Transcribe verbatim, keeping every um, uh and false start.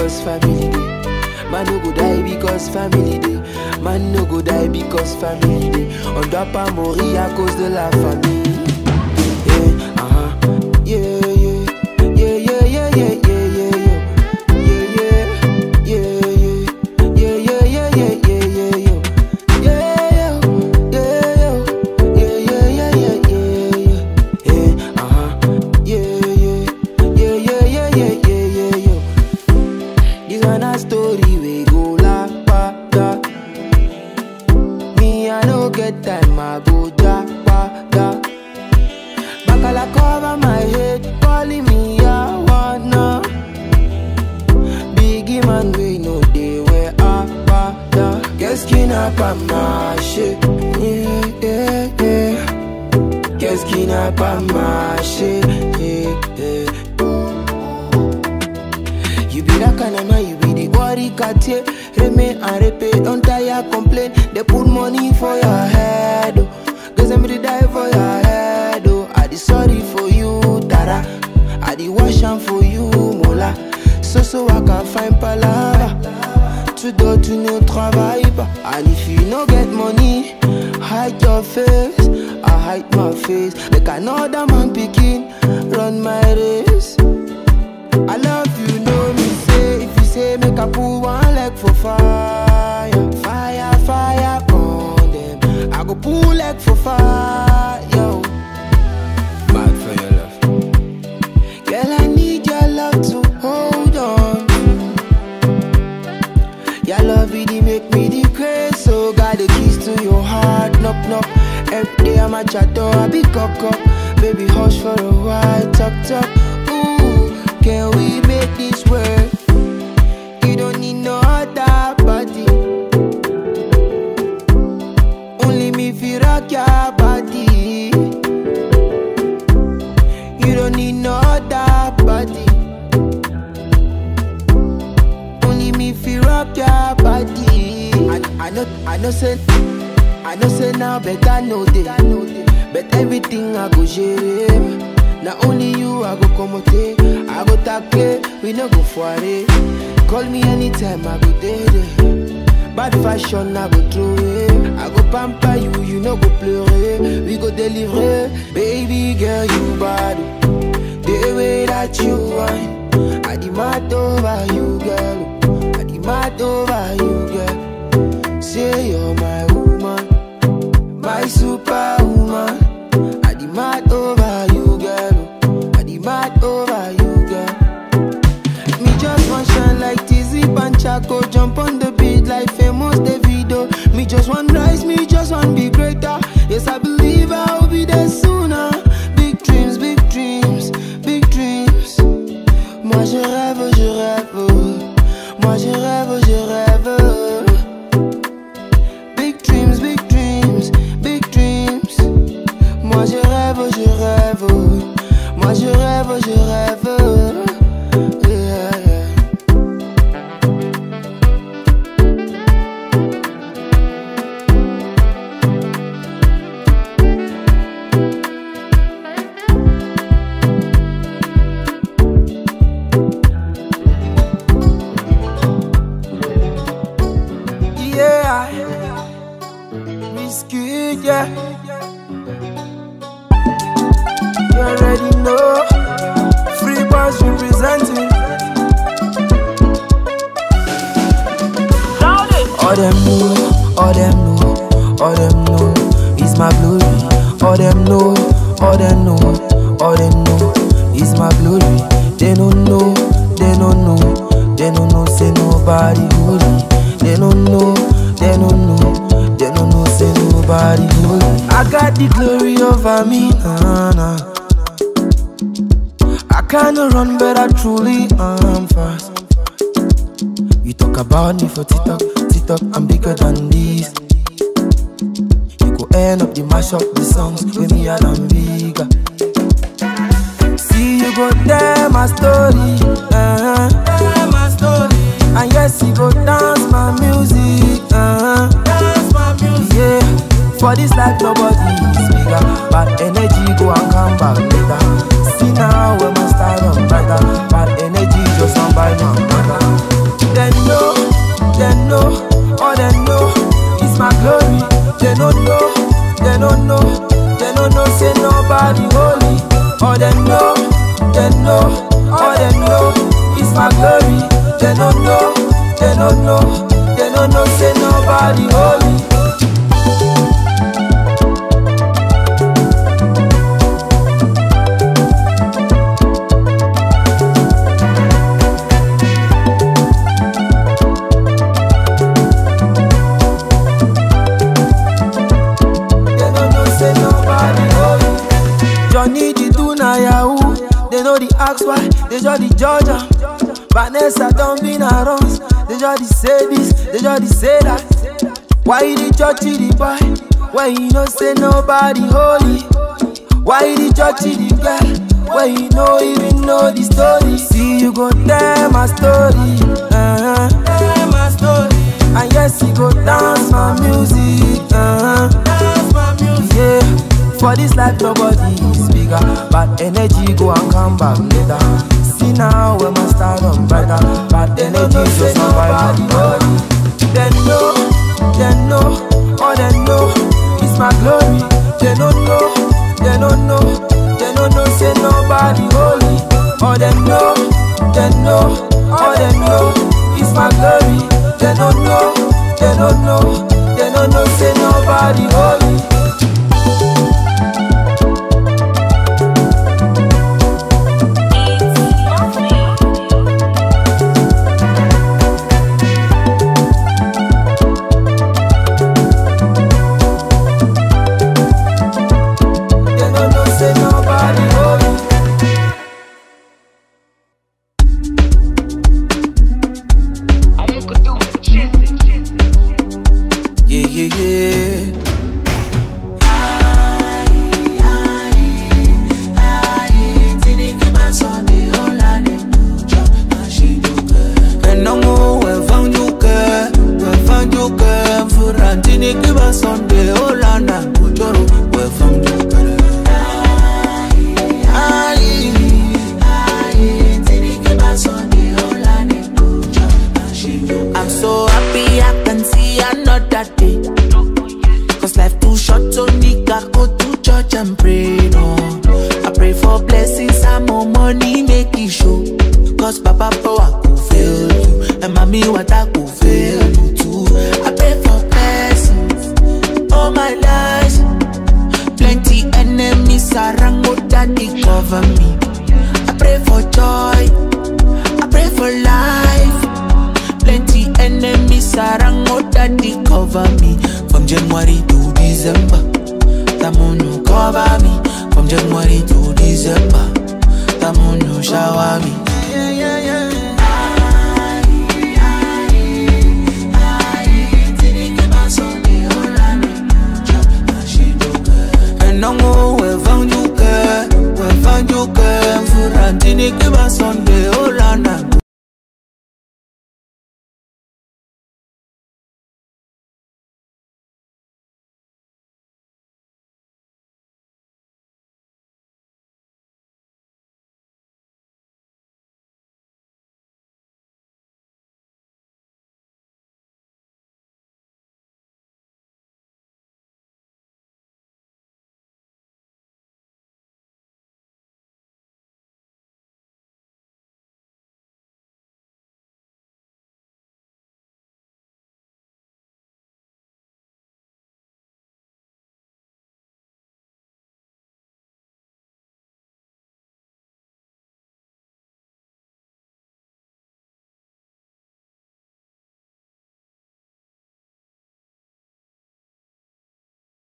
because family day. Man no go die because family day. Man no go die because family day. On doit pas mourir à cause de la famille. Yeah, uh-huh. Yeah, yeah, yeah, yeah, yeah, yeah, yeah, yeah, yeah, yeah, yeah, yeah, yeah, yeah, yeah, yeah, yeah, yeah, yeah. Story we go la pa da. Me I no get time, I go da pa da. Bakala cover my head, calling me I wanna. Biggie man we know they wear a pa da. Qu'est-ce qui n'a pas marché? Yeah yeah yeah. Qu'est-ce qui n'a pas marché? Yeah yeah. You be that kind of man, you be the body cartier. Remain and repeat, don't tire complain. They put money for your head, oh. Cause I'm ready to die for your head, oh. I be sorry for you, Tara. I be washing for you, Mola. So so I can find palava. To do to no travail pas. And if you no get money, hide your face. I hide my face. Like another man picking, run my race. I love you, know me say. If you say make a pull one leg for fire. Fire, fire on them. I go pull leg for fire, yo. Mad for your love. Girl, I need your love to hold on. Your love really make me the craze. So got the keys to your heart, knock knock. Every day I'm a chateau, I be cock up. Baby hush for a while, talk talk. Can we make this work? You don't need no other body. Only me feel rock your body. You don't need no other body. Only me feel rock your body. I, I know, I know, say, I know, say now better know they. But everything I go share. Not only you, I go comote, I go tackle, we no go foire. Call me anytime, I go there. Bad fashion, I go throw it. I go pamper you, you no go pleurer. We go deliver, baby girl, you bad. The way that you want, I demand over you, girl. I demand over you, girl. Say you're my woman, my superwoman. I demand over you, girl. Mad over you, girl. Me just want shine like Tizzy Banchaco. Jump on the beat like famous Davido. Me just want rise, me just want be greater. Yes, I believe I'll be there sooner. Big dreams, big dreams, big dreams. Moi je rêve, je rêve. Moi je rêve, je rêve. Big dreams, big dreams, big dreams. Moi je rêve, je rêve. Moi je rêve, je rêve, yeah, yeah. Yeah, risky, yeah. You already know. Free boys representing. All them know, all them know, all them know. It's my glory. All them know, all them know, all them know. It's my glory. They don't know, they don't know, they don't know. Say nobody holy. They don't know, they don't know, they don't know. Say nobody holy. I got the glory over me, nah nah. I kinda run, but I truly am fast. You talk about me for TikTok, TikTok, I'm bigger than this. You go end up the mash up the songs with me and I'm bigger. See you go tell my story, uh-huh. Tell my story. And yes, you go dance my music, uh-huh. Dance my music. Yeah, for this life nobody is bigger. Bad energy go and come back later. See now when my style on brighter. Bad energy just on by my mother. They know, they know, all they know is my glory. They don't know, they don't know, they don't know, say nobody holy. All they know, they know, all they know is my glory. They don't know, they don't know, they don't know, say nobody holy. Johnny the do na yahoo. They know the ask why, they just the judge am. Vanessa don't be na runs. They just the say this, they just the say that. Why you the judge the boy? When you know say nobody holy? Why you the judge the girl? When you know even know the story? See you go tell my story, uh-huh. Tell my story. And yes you go dance my music, uh-huh. Dance my music, yeah. For this life nobody is bigger, but energy go and come back later. See now where my star on brighter, but energy just nobody holy. They know, they know, all they know is my glory. They don't know, they don't know, they don't know, say nobody holy. All they know, they know, all they know is my glory. They don't know, they don't know, they don't know, say nobody holy. January to December, that moon you shower me.